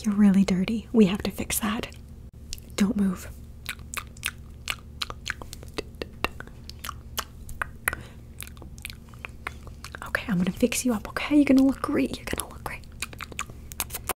You're really dirty. We have to fix that. Don't move. Okay, I'm gonna fix you up, okay? You're gonna look great. You're gonna look